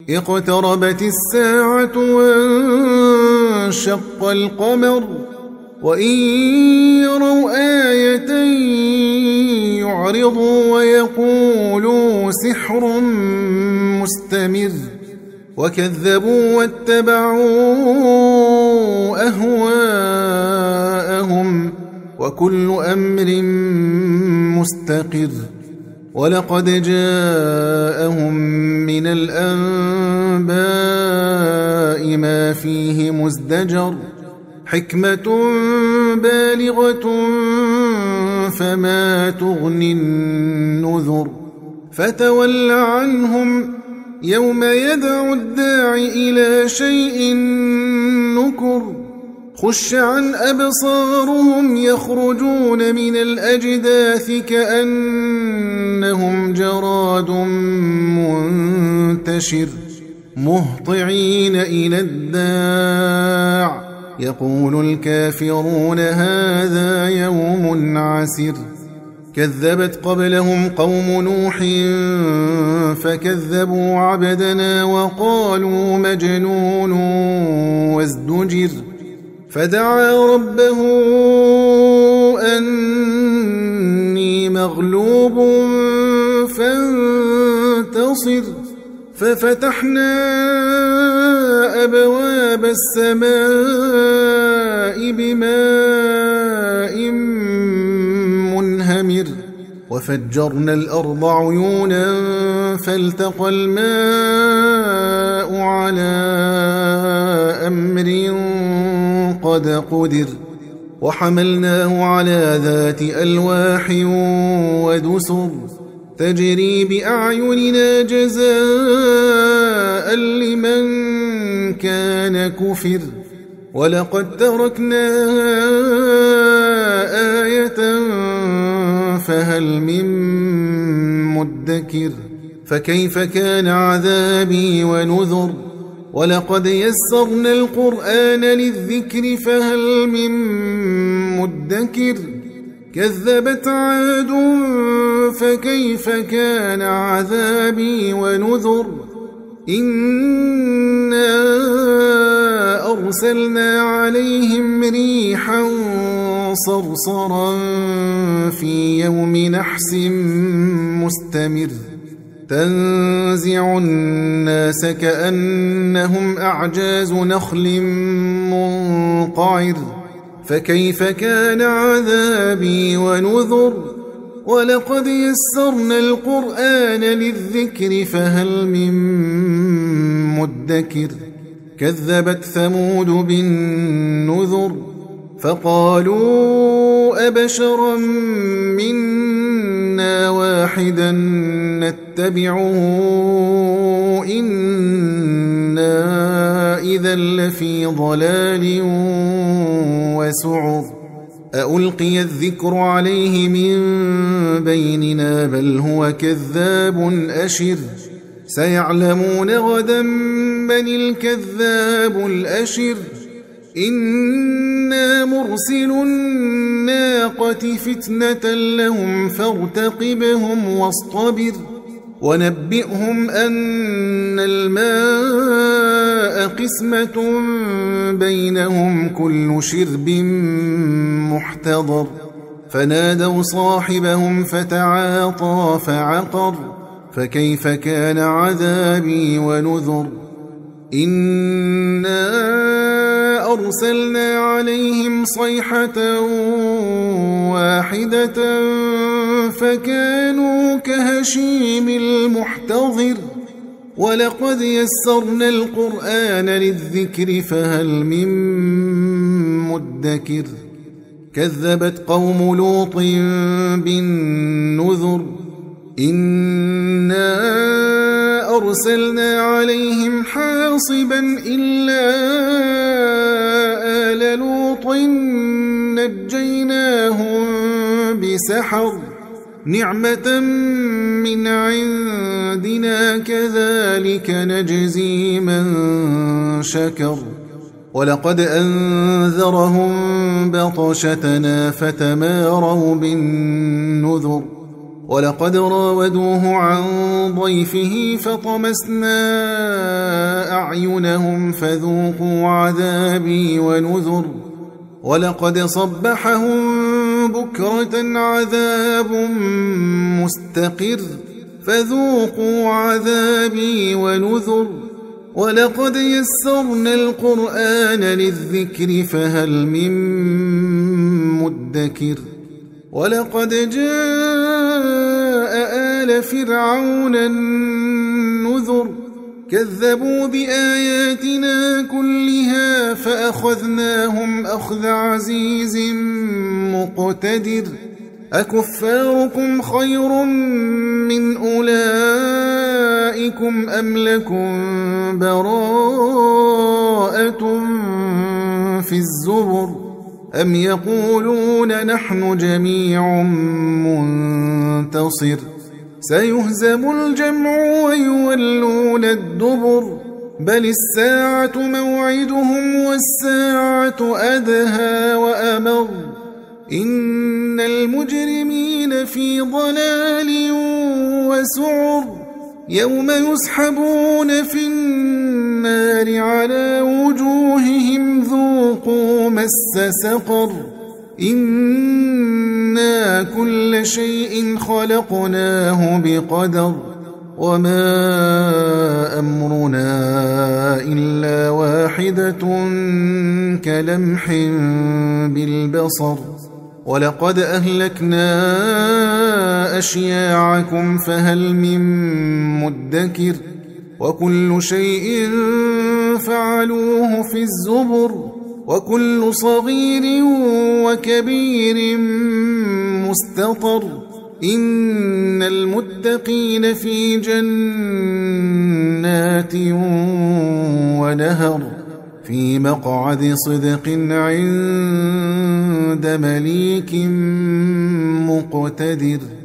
اقتربت الساعة وانشق القمر وإن يروا آية يعرضوا ويقولوا سحر مستمر وكذبوا واتبعوا أهواءهم وكل أمر مستقر ولقد جاءهم من الأنباء ما فيه مزدجر حكمة بالغة فما تغني النذر فتول عنهم يوم يدعو الداع إلى شيء نكر خش عن أبصارهم يخرجون من الأجداث كأنهم جراد منتشر مهطعين إلى الداع يقول الكافرون هذا يوم عسر كذبت قبلهم قوم نوح فكذبوا عبدنا وقالوا مجنون وازدجر فدعا ربه أني مغلوب فانتصر ففتحنا أبواب السماء بماء منهمر وفجرنا الأرض عيونا فالتقى الماء على أمر قد قدر وحملناه على ذات ألواح ودسر تجري بأعيننا جزاء لمن كان كفر ولقد تركناها آية فهل من مدكر فكيف كان عذابي ونذر ولقد يسرنا القرآن للذكر فهل من مدكر كذبت عاد فكيف كان عذابي ونذر إنا أرسلنا عليهم ريحا صرصرا في يوم نحس مستمر تنزع الناس كأنهم أعجاز نخل منقعر فكيف كان عذابي ونذر ولقد يسرنا القرآن للذكر فهل من مدكر كذبت ثمود بالنذر فقالوا أبشرا منا واحدا نتبعه إنا إذا لفي ضلال وسعر أألقي الذكر عليه من بيننا بل هو كذاب أشر سيعلمون غدا من الكذاب الأشر إنا مرسل الناقة فتنة لهم فارتقبهم واصطبر ونبئهم أن الماء قسمة بينهم كل شرب محتضر فنادوا صاحبهم فتعاطى فعقر فكيف كان عذابي ونذر إنا أرسلنا عليهم صيحة واحدة فكانوا كهشيم المحتضر ولقد يسرنا القرآن للذكر فهل من مدكر كذبت قوم لوط بالنذر إنا أرسلنا عليهم حاصبا إلا آل لوط نجيناهم بسحر نعمة من عندنا كذلك نجزي من شكر ولقد أنذرهم بطشتنا فتماروا بالنذر ولقد راودوه عن ضيفه فطمسنا أعينهم فذوقوا عذابي ونذر ولقد صبحهم بكرة عذاب مستقر فذوقوا عذابي ونذر ولقد يسرنا القرآن للذكر فهل من مدكر ولقد جاء آل فرعون النذر كذبوا بآياتنا كلها فأخذناهم أخذ عزيز مقتدر أكفاركم خير من أولئكم أم لكم براءة في الزبر أم يقولون نحن جميع منتصر سيهزم الجمع ويولون الدبر بل الساعة موعدهم والساعة أدهى وأمر إن المجرمين في ضلال وسعر يوم يسحبون في النار على وجوههم ذوقوا مس سقر إنا كل شيء خلقناه بقدر وما أمرنا إلا واحدة كلمح بالبصر ولقد أهلكنا أشياعكم فهل من مدكر وكل شيء فعلوه في الزبر وكل صغير وكبير مستطر إن المتقين في جنات ونهر في مقعد صدق عند مليك مقتدر